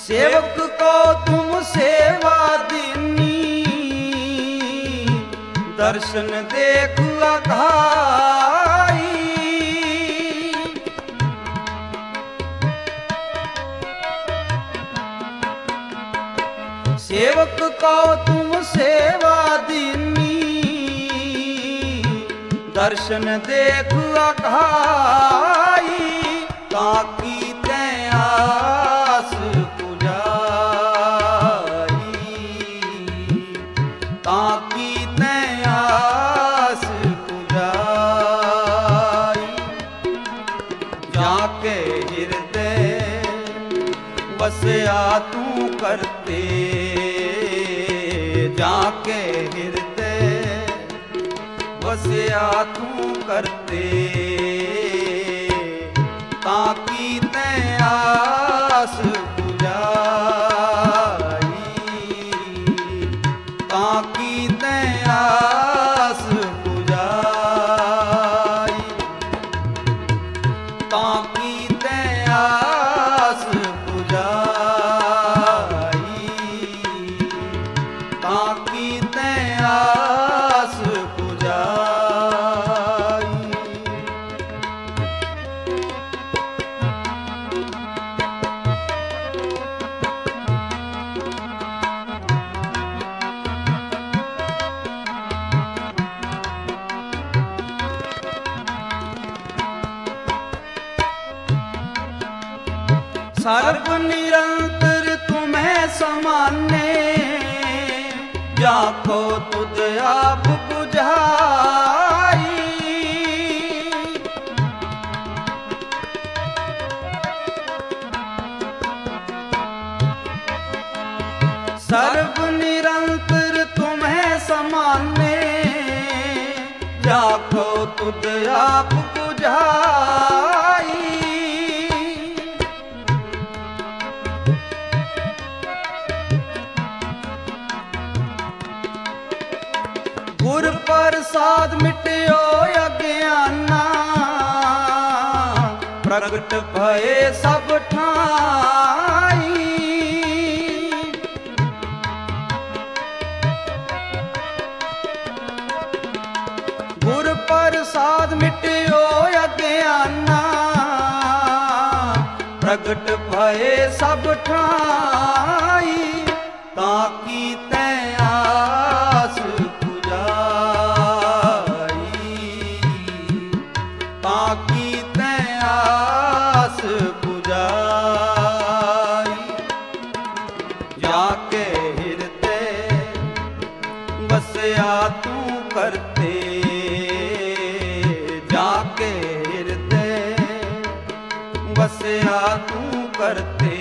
सेवक को तुम सेवा दीनी, दर्शन देख अघाई। सेवक को तुम सेवा दीनी, दर्शन देख अघाई। ताकी तैं आस पुजाई, ताकी तैं आस पुजाई। जाके हृदय बसया तू करते, जाके हृदय बसया तू करते। ताकी तैं आस पुजाई, ताकी तैं आस पुजाई। ताकी तैं आस पुजाई, ताकी तैं आस पुजाई। सर्व निरंतर तुम्हें समाने, जाको तुझ आप बुझाई। सर्व निरंतर तुम्हें समाने, जाको तुझ आप बुझाई। गुर प्रसाद मिट्यो अज्ञाना, प्रगट भये सब ठाई। गुर प्रसाद मिट्यो अज्ञाना, प्रगट भये सब ठाई। ताकी तैं आस ताकी तैं आस पुजाई। जाके हृदय बसया तू करते, जाके हृदय बसया तू करते।